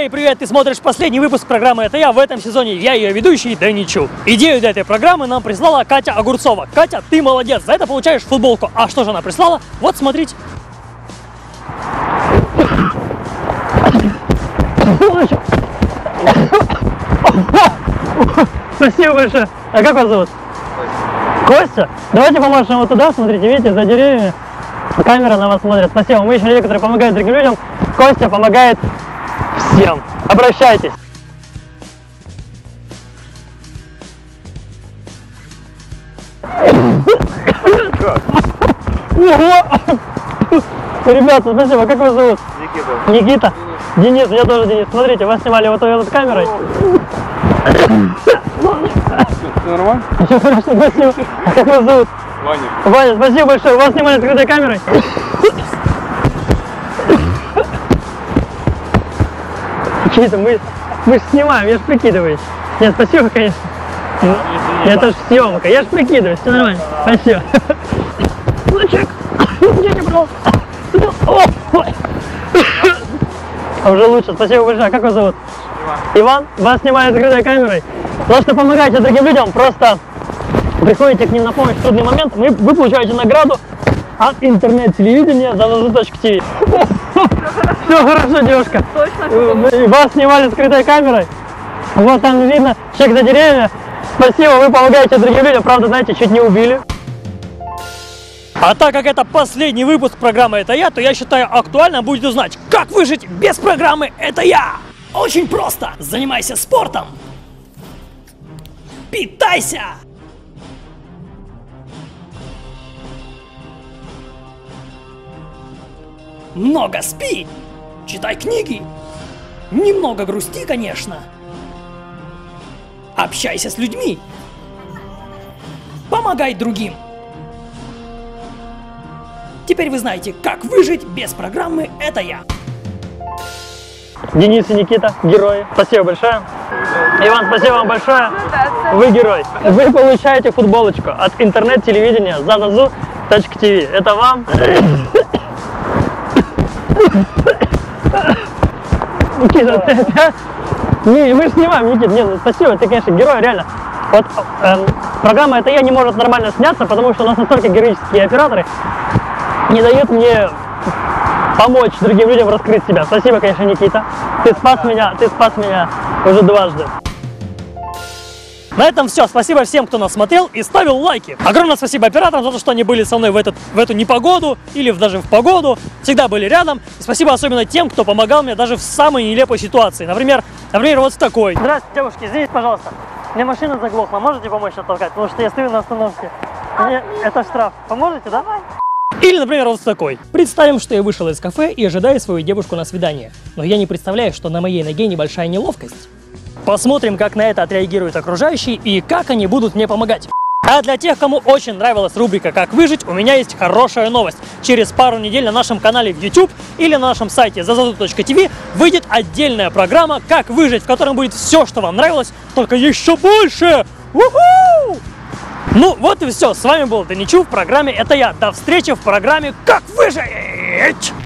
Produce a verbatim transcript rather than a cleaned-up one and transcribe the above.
Эй, привет! Ты смотришь последний выпуск программы «Это я». В этом сезоне я ее ведущий Даничу. Идею для этой программы нам прислала Катя Огурцова. Катя, ты молодец, за это получаешь футболку. А что же она прислала? Вот, смотрите. Спасибо большое. А как вас зовут? Костя. Давайте поможем вот туда, смотрите, видите, за деревьями камера на вас смотрит. Спасибо. Мы еще люди, которые помогают другим людям. Костя помогает всем. Обращайтесь. Ребята, спасибо. Как вас зовут? Никита. Никита? Денис, меня тоже Денис. Смотрите, вас снимали вот этой камерой. Все нормально? Все хорошо, спасибо. А как вас зовут? Ваня. Ваня, спасибо большое. Вас снимали открытой камерой. Никита, мы, мы же снимаем, я же прикидываюсь. Нет, спасибо, конечно. Это же съемка, я же прикидываюсь, все нормально. Спасибо. Лучик, где брал? А уже лучше, спасибо большое. А как вас зовут? Иван. Иван? Вас снимают открытой камерой. За что помогаете другим людям, просто приходите к ним на помощь в трудный момент, вы, вы получаете награду от интернет-телевидения за зазу точка ти ви. Все хорошо, девушка. Вас снимали скрытой камерой. Вот там видно, человек за деревьями. Спасибо, вы помогаете другим людям. Правда, знаете, чуть не убили. А так как это последний выпуск программы «Это я», то я считаю, актуально будет узнать, как выжить без программы «Это я». Очень просто. Занимайся спортом. Питайся. Много спи. Читай книги. Немного грусти, конечно. Общайся с людьми. Помогай другим. Теперь вы знаете, как выжить без программы «Это я». Денис и Никита, герои. Спасибо большое. Иван, спасибо вам большое. Вы герой. Вы получаете футболочку от интернет-телевидения за зазу точка ти ви. Это вам. Никита, ты опять? Не, мы же снимаем, Никита. Нет, ну, спасибо, ты, конечно, герой, реально. Вот эм, программа «Это я» не может нормально сняться, потому что у нас настолько героические операторы не дают мне помочь другим людям раскрыть себя. Спасибо, конечно, Никита. Ты спас меня, ты спас меня уже дважды. На этом все. Спасибо всем, кто нас смотрел и ставил лайки. Огромное спасибо операторам за то, что они были со мной в, этот, в эту непогоду или даже в погоду. Всегда были рядом. И спасибо особенно тем, кто помогал мне даже в самой нелепой ситуации. Например, например вот с такой. Здравствуйте, девушки, извините, пожалуйста. Мне машина заглохла. Можете помочь оттолкать? Потому что я стою на остановке. Мне... Это штраф. Поможете, да? Или, например, вот с такой. Представим, что я вышел из кафе и ожидаю свою девушку на свидание. Но я не представляю, что на моей ноге небольшая неловкость. Посмотрим, как на это отреагируют окружающие и как они будут мне помогать. А для тех, кому очень нравилась рубрика «Как выжить», у меня есть хорошая новость. Через пару недель на нашем канале в YouTube или на нашем сайте зазу точка ти ви выйдет отдельная программа «Как выжить», в которой будет все, что вам нравилось, только еще больше! У-ху! Ну вот и все. С вами был Даничу в программе «Это я». До встречи в программе «Как выжить».